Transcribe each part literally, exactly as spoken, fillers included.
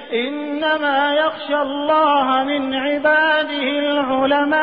इन्नमा यख्शल्लाह मिन इबादिहिल उलमा।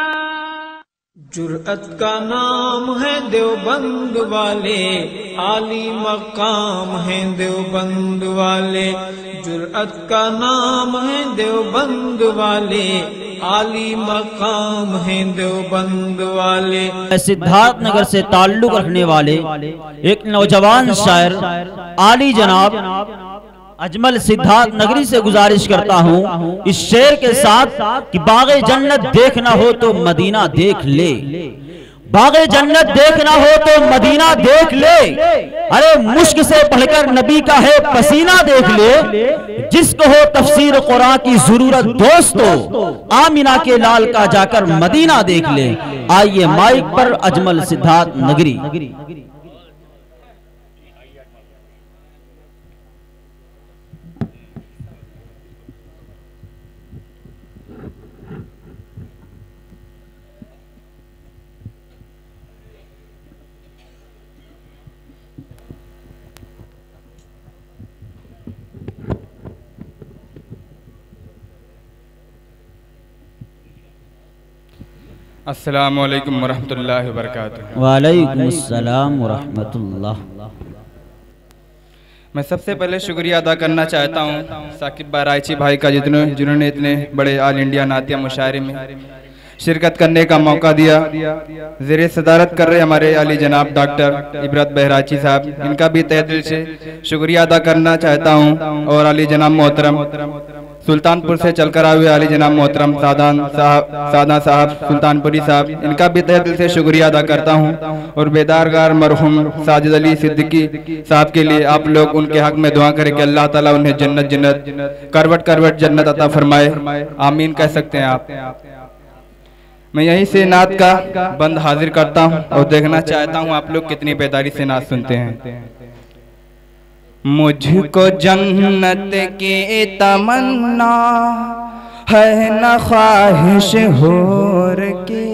जुर्अत का नाम है देवबंद वाले, आली मकाम है देवबंद वाले। जुर्अत का नाम है देवबंद वाले, आली मकाम है देवबंद वाले। सिद्धार्थ नगर से ताल्लुक रखने वाले एक नौजवान शायर आली जनाब अजमल सिद्धार्थ नगरी से गुजारिश करता हूँ इस शेर के साथ कि बागे जन्नत देखना हो तो मदीना देख ले, बागे जन्नत देखना हो तो मदीना देख ले। अरे मुश्क से बढ़कर नबी का है पसीना देख ले, जिसको हो तफसीर कुरान की जरूरत दोस्तों, आमिना के लाल का जाकर मदीना देख ले। आइए माइक पर अजमल सिद्धार्थ नगरी। अस्सलामु अलैकुम वरहमतुल्लाहि वबरकातुहू। वालेकुम अस्सलाम वरहमतुल्लाह। मैं सबसे पहले शुक्रिया अदा करना चाहता हूँ साकिब बाहराइची भाई का, जितने जिन्होंने इतने बड़े ऑल इंडिया नातिया मुशायरे में शिरकत करने का मौका दिया। ज़ेरे सदारत कर रहे हमारे अली जनाब डॉक्टर इबरत बहराइची साहब, इनका भी तहे दिल से शुक्रिया अदा करना चाहता हूँ। और अली जनाब मोहतरम सुल्तानपुर से चलकर आए हुए अली जनाब मोहतरम सादान साहब सादा साहब सुल्तानपुरी साहब, इनका भी तहे दिल से शुक्रिया अदा करता हूँ। और बेदारगार मरहूम साजिद अली सिद्दीकी साहब के लिए आप लोग उनके हक में दुआ करें कि अल्लाह ताला उन्हें जन्नत जन्नत करवट करवट जन्नत अता फरमाए। आमीन कह सकते हैं आप। मैं यहीं से नात का बंद हाजिर करता हूँ और देखना चाहता हूँ आप लोग कितनी बेदारी से नात सुनते हैं। मुझको जन्नत की तमन्ना है न ख्वाहिश होर की,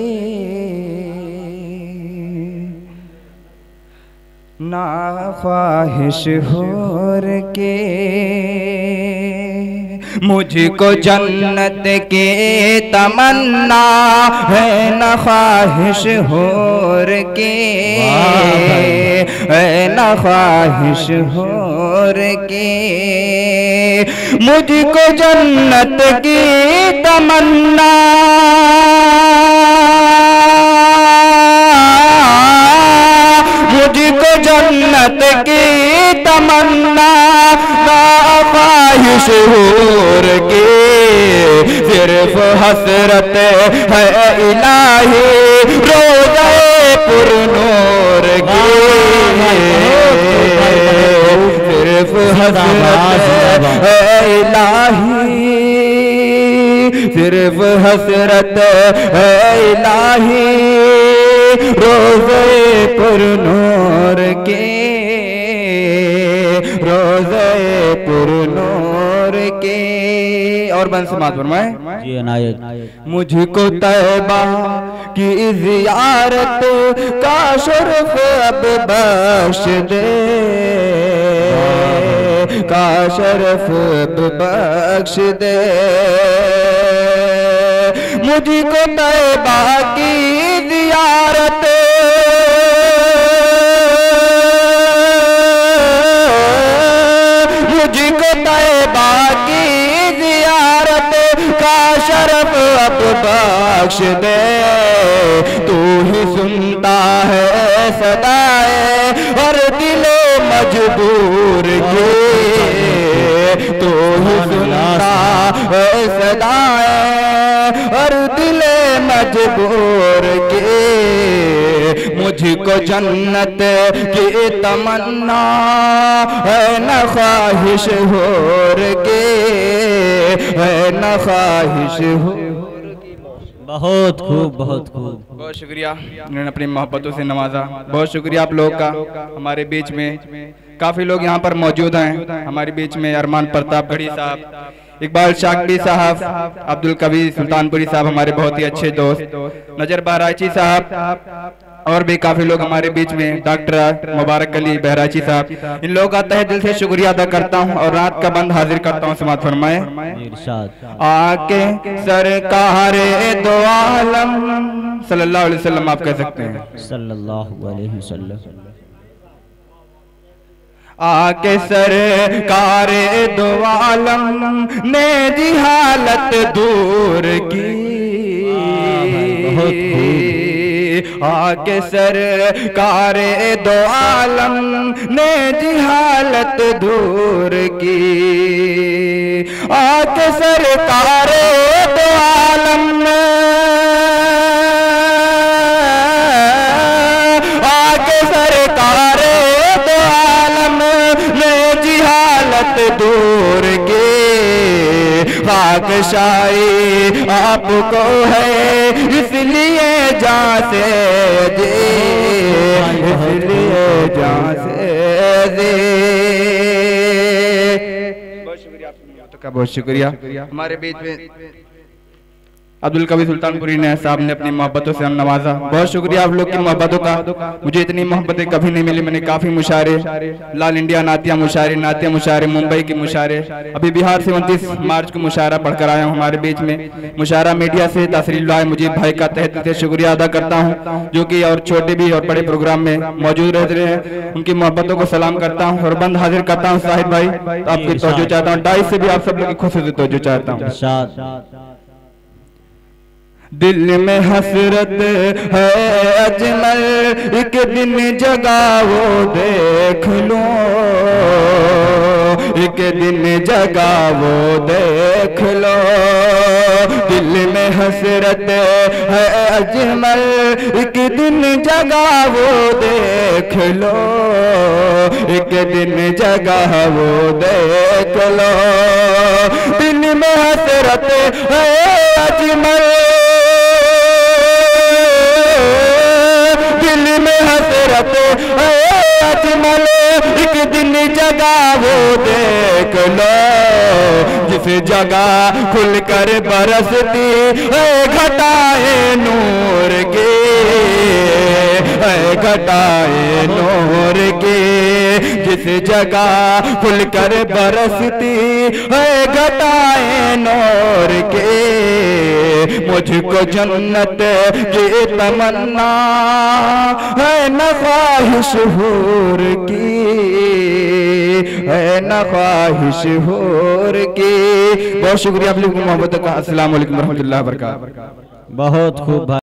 ना ख्वाहिश होर के। मुझको जन्नत के तमन्ना है न ख्वाहिश होर के, है न ख्वाहिश होर के। मुझको जन्नत की तमन्ना मुझको जन्नत की तमन्ना ना ख्वाहिश होर के। सिर्फ हसरत है इलाही रोज़े पुरनूर की, सिर्फ हसरत है इलाही, सिर्फ हसरत है इलाही रोज़े पुरनूर के, रोज़े पुरनूर के। और बंस मात फरमाए। मुझको तैबा की ज़ियारत का शर्फ अब बख्श दे, का शर्फ अब बख्श दे। मुझको तैबा की ज़ियारत मुझको तैबा की ज़ियारत का शरफ अब बख्श दे। तू ही सुनता है सदाए और दिलो मजबूर के, तू ही सुनता है सदाए और दिले मजबूर के। मुझको जन्नत की तमन्ना है न ख्वाहिश होर के, है न ख्वाहिश होर की। बहुत खूब, बहुत खूब। बहुत शुक्रिया, उन्होंने अपनी मोहब्बतों से नवाजा। बहुत शुक्रिया आप लोग का। हमारे बीच में काफ़ी लोग यहाँ पर मौजूद हैं। हमारे बीच में अरमान प्रतापगढ़ी साहब, इकबाल शाकबी साहब, अब्दुल कबीर सुल्तानपुरी साहब हमारे बहुत ही अच्छे दोस्त, नजर बाहराइची साहब, और भी काफी लोग हमारे बीच में, डॉक्टर मुबारक अली बहराइची साहब, इन लोगों का तहे दिल से शुक्रिया अदा करता हूँ और रात का बंद हाजिर करता हूँ। समात फरमाए। आके सरकार दो आलम सल्लल्लाहु अलैहि वसल्लम, आप कह सकते हैं सल्लल्लाहु अलैहि वसल्लम। आके सरकार दो आलम ने जी हालत दूर की, आके सरकार दो आलम ने जी हालत दूर की, आके सरकार दो आलम ने, आके सरकार दो आलम ने जी हालत दूर की, खाकशाई आपको है इसलिए जान से दे, इसलिए जान से दे। बहुत शुक्रिया आपका, बहुत शुक्रिया। हमारे बीच में अब्दुल कबीर सुल्तानपुरी ने साहब ने अपनी मोहब्बतों से हम नवाजा। बहुत शुक्रिया आप लोग की मोहब्बतों का, मुझे इतनी मोहब्बतें कभी नहीं मिली। मैंने काफी मुशायरे, लाल इंडिया नातिया मुशायरे, नातिया मुशायरे, मुंबई की मुशायरे, अभी बिहार से उनतीस मार्च को मुशायरा पढ़कर आया हूँ। हमारे बीच में मुशायरा मीडिया से तशरीफ लाए मुजीब भाई का तहे दिल से शुक्रिया अदा करता हूँ, जो कि और छोटे भी और बड़े प्रोग्राम में मौजूद रहते हैं। उनकी मोहब्बतों को सलाम करता हूँ और बंद हाजिर करता हूँ। साहिद भाई तो आपकी तवज्जो चाहता हूँ, डाइस से भी आप सब लोग की खुशी से तवज्जो चाहता हूँ। दिल में हसरत है अजमल, एक दिन जगा वो देख लो, एक दिन जगा वो देख लो। दिल में हसरत है अजमल, एक दिन जगा वो देख लो, एक दिन जगा वो देख लो। दिल में हसरत है अजमल, दिल में हसरत है अजमल, एक दिन जगा वो देख लो, जिस जगह खुलकर बरसती है घटाए नूर के, है घटाए नूर के, जिस जगह खुलकर बरसती है घटाए नूर के। मुझको जन्नत की तमन्ना है न ख्वाहिश हूर की, है न ख्वाहिश हूर की। बहुत शुक्रिया आप लोगों की मोहब्बत का। अस्सलाम वालेकुम रहमतुल्लाहि व बरकातहू। बहुत खूब।